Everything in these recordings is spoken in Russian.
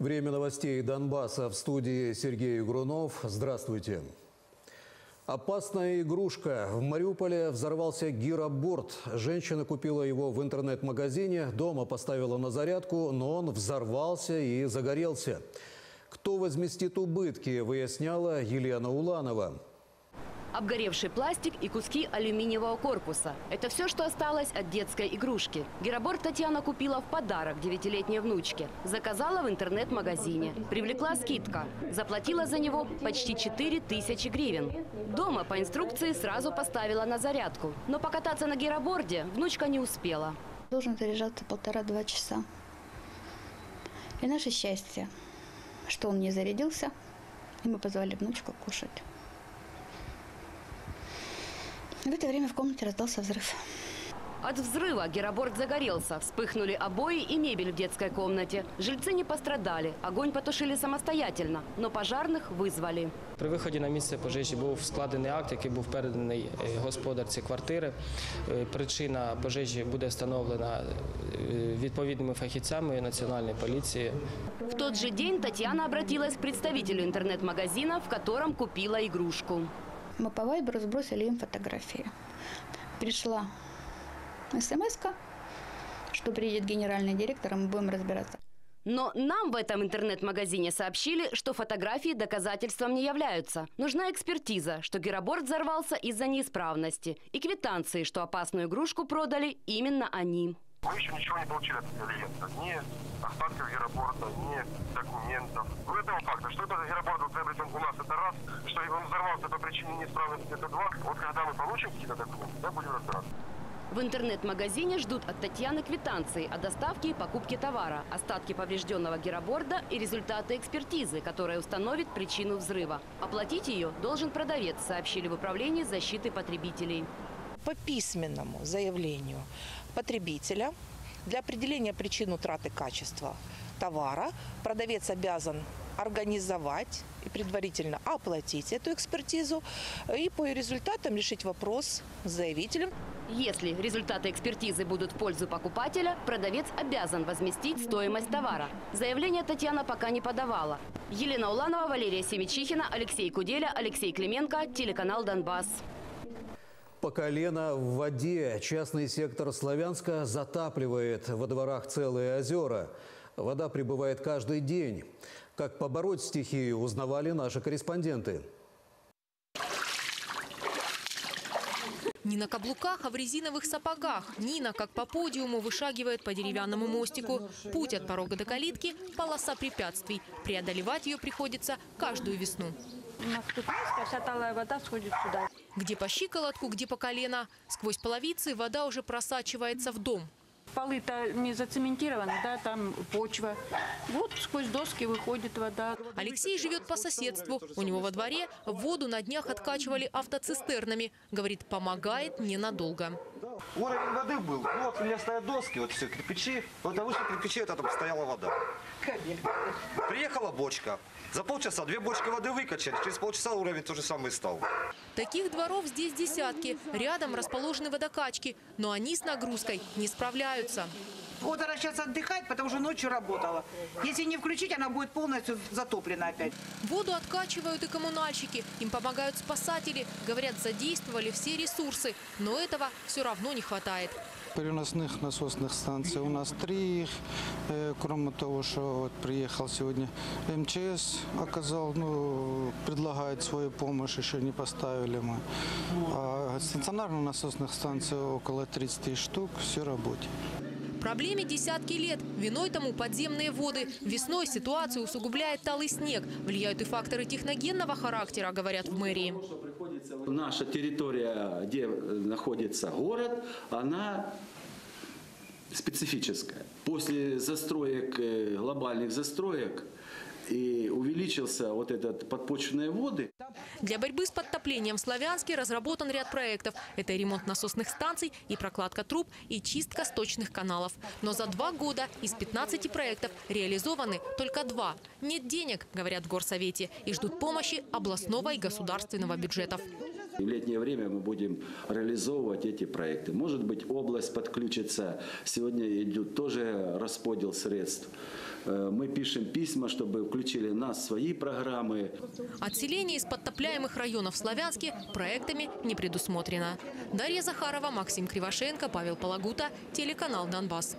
Время новостей Донбасса. В студии Сергей Игрунов. Здравствуйте. Опасная игрушка. В Мариуполе взорвался гироборд. Женщина купила его в интернет-магазине, дома поставила на зарядку, но он взорвался и загорелся. Кто возместит убытки, выясняла Елена Уланова. Обгоревший пластик и куски алюминиевого корпуса. Это все, что осталось от детской игрушки. Гироборд Татьяна купила в подарок 9-летней внучке. Заказала в интернет-магазине. Привлекла скидка. Заплатила за него почти 4000 гривен. Дома по инструкции сразу поставила на зарядку. Но покататься на гироборде внучка не успела. Должен заряжаться 1,5–2 часа. И наше счастье, что он не зарядился, и мы позвали внучку кушать. В это время в комнате раздался взрыв. От взрыва гироборд загорелся. Вспыхнули обои и мебель в детской комнате. Жильцы не пострадали. Огонь потушили самостоятельно, но пожарных вызвали. При виході на місце пожежі був складений акт, який був переданий господарці квартири. Причина пожежі буде встановлена відповідними фахівцями Національної поліції. В тот же день Татьяна обратилась к представителю интернет-магазина, в котором купила игрушку. Мы по вайберу сбросили им фотографии. Пришла смс-ка, что приедет генеральный директор, и мы будем разбираться. Но нам в этом интернет-магазине сообщили, что фотографии доказательством не являются. Нужна экспертиза, что гироборд взорвался из-за неисправности. И квитанции, что опасную игрушку продали именно они. Мы еще ничего не получили от клиента. Ни остатков гироборда, ни документов. У этого факта, что этот гироборд был приобретен у нас, это раз. Что он взорвался по причине неисправности, это два. Вот когда мы получим какие-то документы, да, будем разбираться. В интернет-магазине ждут от Татьяны квитанции о доставке и покупке товара, остатки поврежденного гироборда и результаты экспертизы, которая установит причину взрыва. Оплатить ее должен продавец, сообщили в управлении защиты потребителей. По письменному заявлению потребителя для определения причин утраты качества товара продавец обязан организовать и предварительно оплатить эту экспертизу и по результатам решить вопрос с заявителем. Если результаты экспертизы будут в пользу покупателя, продавец обязан возместить стоимость товара. Заявление Татьяна пока не подавала. Елена Уланова, Валерия Семичихина, Алексей Куделя, Алексей Клименко, телеканал «Донбасс». По колено в воде частный сектор Славянска затапливает во дворах целые озера. Вода прибывает каждый день. Как побороть стихию, узнавали наши корреспонденты. Не на каблуках, а в резиновых сапогах. Нина, как по подиуму, вышагивает по деревянному мостику. Путь от порога до калитки – полоса препятствий. Преодолевать ее приходится каждую весну. У нас тут низко, вся талая вода сходит сюда. Где по щиколотку, где по колено. Сквозь половицы вода уже просачивается в дом. Полы-то не зацементированы, да, там почва. Вот сквозь доски выходит вода. Алексей живет по соседству. У него во дворе воду на днях откачивали автоцистернами. Говорит, помогает ненадолго. Уровень воды был. Вот у меня стоят доски, вот все кирпичи. Вот на выше кирпичей это там стояла вода. Приехала бочка. За полчаса 2 бочки воды выкачали. Через полчаса уровень то же самое стал. Таких дворов здесь десятки. Рядом расположены водокачки. Но они с нагрузкой не справляются. Вот она сейчас отдыхает, потому что ночью работала. Если не включить, она будет полностью затоплена опять. Воду откачивают и коммунальщики. Им помогают спасатели. Говорят, задействовали все ресурсы. Но этого все равно не хватает. Переносных насосных станций у нас 3. Кроме того, что вот приехал сегодня МЧС, оказал, предлагает свою помощь, еще не поставили мы. А стационарных насосных станций около 30 штук, все в работе. Проблеме десятки лет. Виной тому подземные воды. Весной ситуацию усугубляет талый снег. Влияют и факторы техногенного характера, говорят в мэрии. Наша территория, где находится город, она специфическая. После застроек, глобальных застроек, и увеличился вот этот подпочвенные воды. Для борьбы с подтоплением в Славянске разработан ряд проектов. Это и ремонт насосных станций, и прокладка труб, и чистка сточных каналов. Но за 2 года из 15 проектов реализованы только 2. Нет денег, говорят в Горсовете, и ждут помощи областного и государственного бюджетов. В летнее время мы будем реализовывать эти проекты. Может быть, область подключится. Сегодня идет тоже расподел средств. Мы пишем письма, чтобы включили нас в свои программы. Отселение из подтопляемых районов в Славянске проектами не предусмотрено. Дарья Захарова, Максим Кривошеенко, Павел Палагута, телеканал «Донбасс».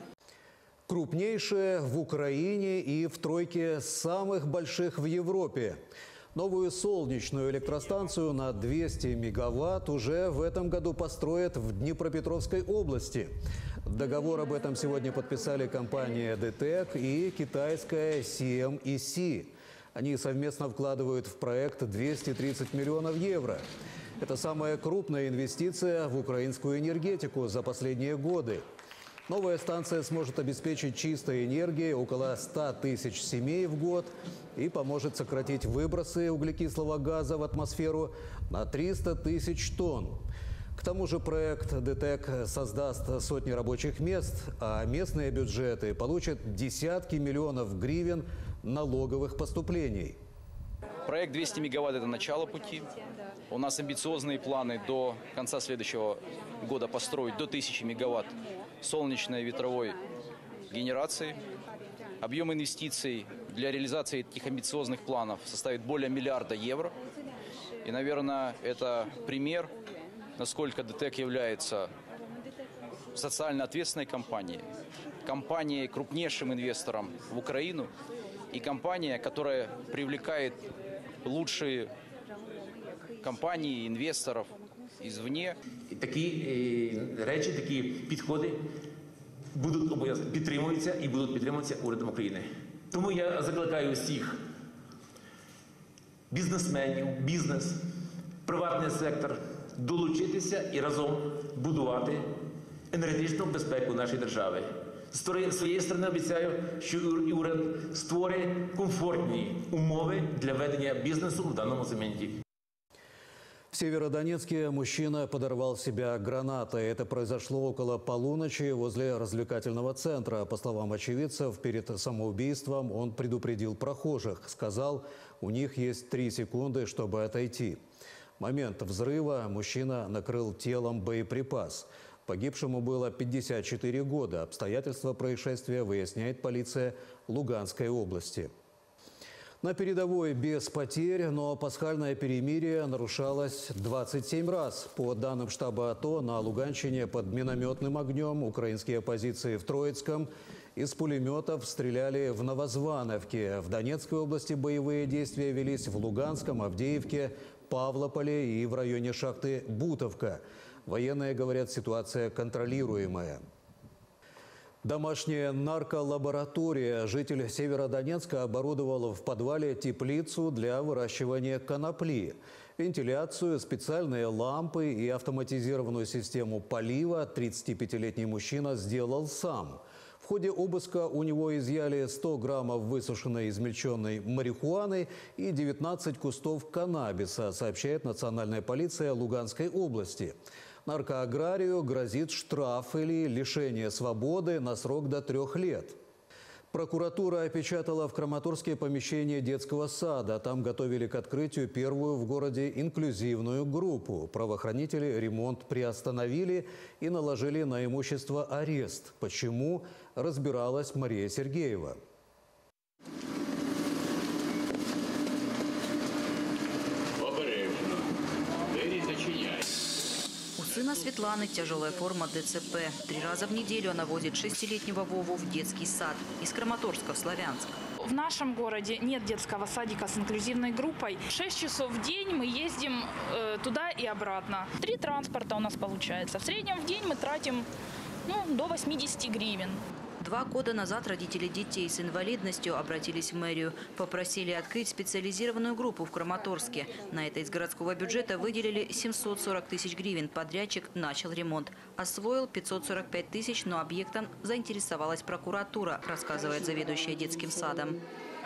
Крупнейшая в Украине и в тройке самых больших в Европе. Новую солнечную электростанцию на 200 мегаватт уже в этом году построят в Днепропетровской области. Договор об этом сегодня подписали компания ДТЭК и китайская CMEC. Они совместно вкладывают в проект 230 миллионов евро. Это самая крупная инвестиция в украинскую энергетику за последние годы. Новая станция сможет обеспечить чистой энергией около 100 тысяч семей в год и поможет сократить выбросы углекислого газа в атмосферу на 300 тысяч тонн. К тому же проект ДТЭК создаст сотни рабочих мест, а местные бюджеты получат десятки миллионов гривен налоговых поступлений. Проект 200 мегаватт – это начало пути. У нас амбициозные планы до конца следующего года построить до 1000 мегаватт солнечной и ветровой генерации. Объем инвестиций для реализации этих амбициозных планов составит более 1 миллиарда евро. И, наверное, это пример, насколько ДТЭК является социально ответственной компанией, крупнейшим инвестором в Украину и компания, которая привлекает лучшие компанії, інвесторів ізвне. Такі речі, такі підходи підтримуються і будуть підтримуватися урядом України. Тому я закликаю всіх бізнесменів, бізнес, приватний сектор долучитися і разом будувати енергетичну безпеку нашої держави. З своєї сторони обіцяю, що уряд створить комфортні умови для ведення бізнесу в даному сегменті. В Северодонецке мужчина подорвал себя гранатой. Это произошло около полуночи возле развлекательного центра. По словам очевидцев, перед самоубийством он предупредил прохожих. Сказал, у них есть 3 секунды, чтобы отойти. В момент взрыва мужчина накрыл телом боеприпас. Погибшему было 54 года. Обстоятельства происшествия выясняет полиция Луганской области. На передовой без потерь, но пасхальное перемирие нарушалось 27 раз. По данным штаба АТО, на Луганщине под минометным огнем украинские позиции в Троицком из пулеметов стреляли в Новозвановке. В Донецкой области боевые действия велись в Луганском, Авдеевке, Павлополе и в районе шахты Бутовка. Военные говорят, ситуация контролируемая. Домашняя нарколаборатория. Житель Северодонецка оборудовал в подвале теплицу для выращивания конопли. Вентиляцию, специальные лампы и автоматизированную систему полива 35-летний мужчина сделал сам. В ходе обыска у него изъяли 100 граммов высушенной измельченной марихуаны и 19 кустов каннабиса, сообщает национальная полиция Луганской области. Наркоаграрию грозит штраф или лишение свободы на срок до 3 лет. Прокуратура опечатала в Краматорске помещение детского сада. Там готовили к открытию первую в городе инклюзивную группу. Правоохранители ремонт приостановили и наложили на имущество арест. Почему, разбиралась Мария Сергеева. Сына Светланы тяжелая форма ДЦП. 3 раза в неделю она возит 6-летнего Вову в детский сад. Из Краматорска в Славянск. В нашем городе нет детского садика с инклюзивной группой. 6 часов в день мы ездим туда и обратно. 3 транспорта у нас получается. В среднем в день мы тратим до 80 гривен. 2 года назад родители детей с инвалидностью обратились в мэрию. Попросили открыть специализированную группу в Краматорске. На это из городского бюджета выделили 740 тысяч гривен. Подрядчик начал ремонт. Освоил 545 тысяч, но объектом заинтересовалась прокуратура, рассказывает заведующая детским садом.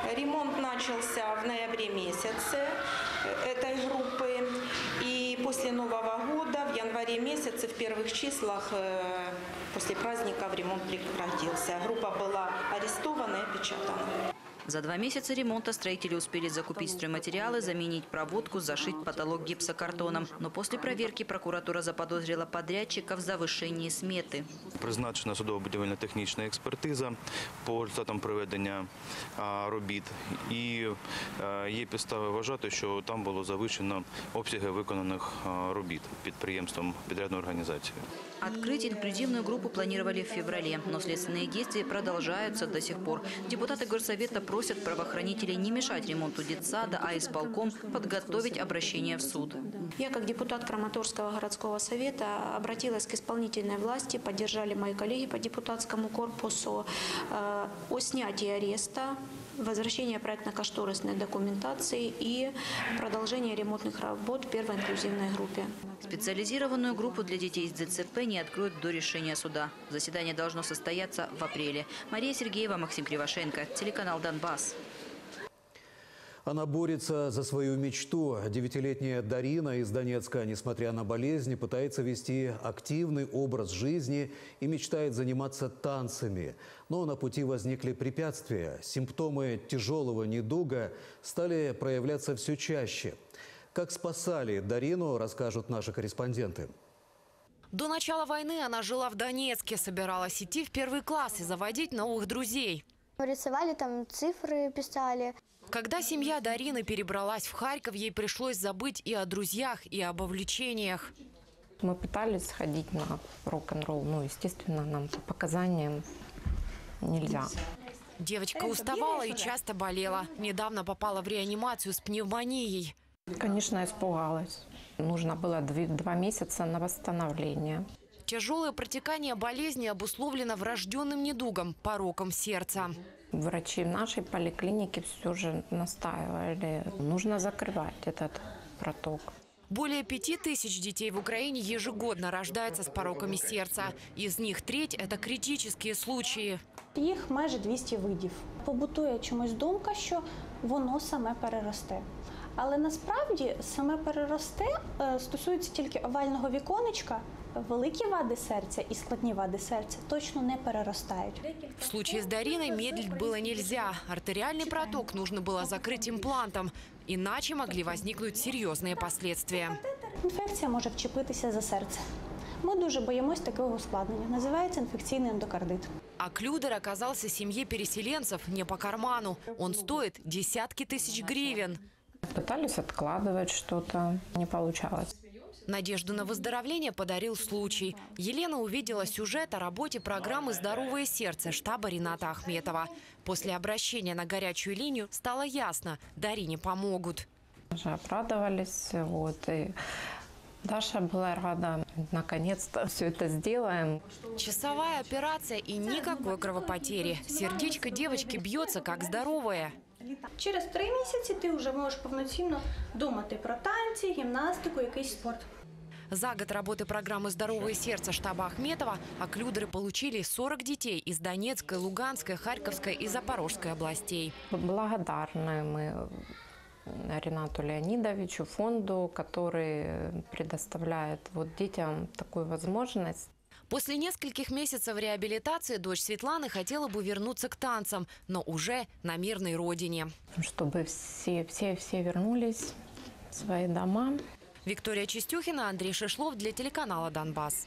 Ремонт начался в ноябре месяце этой группы. И после Нового года, в январе месяце, в первых числах после праздников ремонт прекратился. Группа была арестована и опечатана. За 2 месяца ремонта строители успели закупить стройматериалы, заменить проводку, зашить потолок гипсокартоном. Но после проверки прокуратура заподозрила подрядчика в завышении сметы. Призначена судово-будівельно-технічна експертиза по результатам проведення робіт. І є підстави вважати, що там було завищено обсяги виконаних робіт підприємством, підрядною організацією. Открыть инклюзивную группу планировали в феврале, но следственные действия продолжаются до сих пор. Депутаты Горсовета просят правоохранителей не мешать ремонту детсада, а исполком подготовить обращение в суд. Я, как депутат Краматорского городского совета, обратилась к исполнительной власти, поддержали мои коллеги по депутатскому корпусу о снятии ареста, возвращение проектно-кошторисной документации и продолжение ремонтных работ в первой инклюзивной группе. Специализированную группу для детей с ДЦП не откроют до решения суда. Заседание должно состояться в апреле. Мария Сергеева, Максим Кривошенко, телеканал «Донбасс». Она борется за свою мечту. 9-летняя Дарина из Донецка, несмотря на болезни, пытается вести активный образ жизни и мечтает заниматься танцами. Но на пути возникли препятствия. Симптомы тяжелого недуга стали проявляться все чаще. Как спасали Дарину, расскажут наши корреспонденты. До начала войны она жила в Донецке, собиралась идти в 1 класс и заводить новых друзей. Рисовали там, цифры писали. Когда семья Дарины перебралась в Харьков, ей пришлось забыть и о друзьях, и об увлечениях. Мы пытались сходить на рок-н-ролл, но, естественно, нам по показаниям нельзя. Девочка уставала и часто болела. Недавно попала в реанимацию с пневмонией. Конечно, испугалась. Нужно было 2 месяца на восстановление. Тяжелое протекание болезни обусловлено врожденным недугом – пороком сердца. Врачи в нашей поликлинике все же настаивали. Нужно закрывать этот проток. Более 5000 детей в Украине ежегодно рождаются с пороками сердца. Из них треть – это критические случаи. Їх майже 200 видів. Побутує чомусь думка, що воно саме переросте. Але насправді саме переросте стосується тільки овального віконечка. Великі вади сердца и складні вади сердца точно не перерастают. В случае с Дариной медлить было нельзя. Артериальный проток нужно было закрыть имплантом, иначе могли возникнуть серьезные последствия. Інфекція може вчепитися за серце. Ми дуже боїмось такого ускладнення. Називається інфекційний ендокардит. Оклюдер оказался семье переселенцев не по карману. Он стоит десятки тысяч гривен. Пытались откладывать что-то, не получалось. Надежду на выздоровление подарил случай. Елена увидела сюжет о работе программы «Здоровое сердце» штаба Рената Ахметова. После обращения на горячую линию стало ясно – Дарине помогут. Уже обрадовались, и Даша была рада. Наконец-то все это сделаем. Часовая операция и никакой кровопотери. Сердечко девочки бьется как здоровое. Через 3 місяці ти вже можеш повноцінно думати про танці, гімнастику, якийсь спорт. За год работы программы «Здоровое сердце» штаба Ахметова оклюдеры получили 40 детей из Донецкой, Луганской, Харьковской и Запорожской областей. Благодарны мы Ренату Леонидовичу, фонду, который предоставляет детям такую возможность. После нескольких месяцев реабилитации дочь Светланы хотела бы вернуться к танцам, но уже на мирной родине. Чтобы все вернулись в свои дома. Виктория Чистюхина, Андрей Шишлов для телеканала «Донбасс».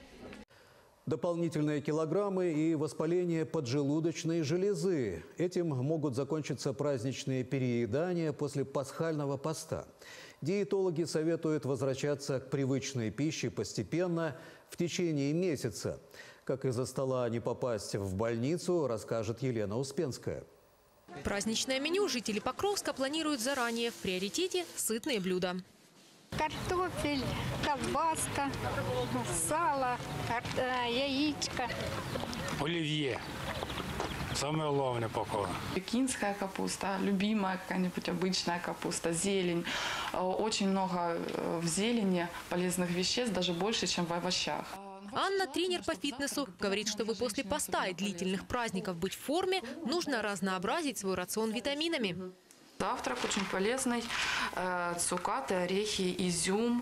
Дополнительные килограммы и воспаление поджелудочной железы. Этим могут закончиться праздничные переедания после пасхального поста. Диетологи советуют возвращаться к привычной пище постепенно в течение месяца. Как из-за стола не попасть в больницу, расскажет Елена Успенская. Праздничное меню жители Покровска планируют заранее. В приоритете сытные блюда. Картофель, колбаска, сало, яичко. Оливье. Самое главное пока. Пекинская капуста, любимая какая-нибудь обычная капуста, зелень. Очень много в зелени полезных веществ, даже больше, чем в овощах. Анна, тренер по фитнесу, говорит, чтобы после поста и длительных праздников быть в форме, нужно разнообразить свой рацион витаминами. Завтрак очень полезный. Цукаты, орехи, изюм,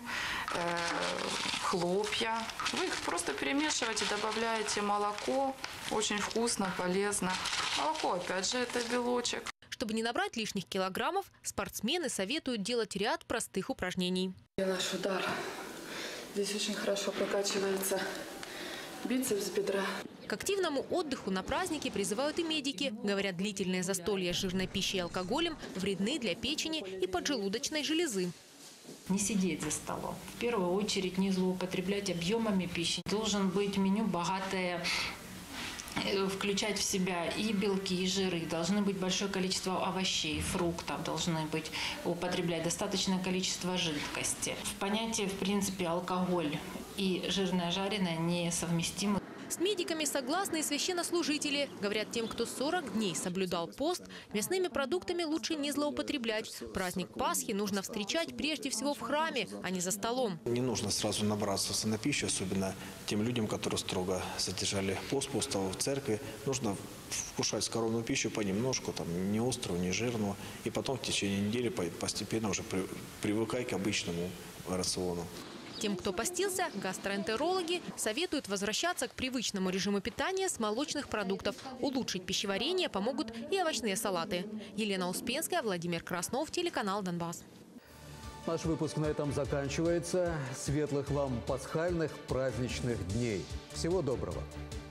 хлопья. Вы их просто перемешиваете, добавляете молоко. Очень вкусно, полезно. Молоко, опять же, это белочек. Чтобы не набрать лишних килограммов, спортсмены советуют делать ряд простых упражнений. Наш удар. Здесь очень хорошо прокачивается бицепс бедра. К активному отдыху на празднике призывают и медики. Говорят, длительное застолье с жирной пищей и алкоголем вредны для печени и поджелудочной железы. Не сидеть за столом. В первую очередь не злоупотреблять объемами пищи. Должен быть меню богатое, включать в себя и белки, и жиры. Должны быть большое количество овощей, фруктов. Должны быть употреблять достаточное количество жидкости. В понятии, в принципе, алкоголь и жирное жареное несовместимы. С медиками согласны и священнослужители. Говорят, тем, кто 40 дней соблюдал пост, мясными продуктами лучше не злоупотреблять. Праздник Пасхи нужно встречать прежде всего в храме, а не за столом. Не нужно сразу набрасываться на пищу, особенно тем людям, которые строго содержали пост в церкви. Нужно вкушать скоромную пищу понемножку, не острую, не жирную. И потом в течение недели постепенно уже привыкай к обычному рациону. Тем, кто постился, гастроэнтерологи советуют возвращаться к привычному режиму питания с молочных продуктов. Улучшить пищеварение помогут и овощные салаты. Елена Успенская, Владимир Краснов, телеканал «Донбасс». Наш выпуск на этом заканчивается. Светлых вам пасхальных праздничных дней. Всего доброго.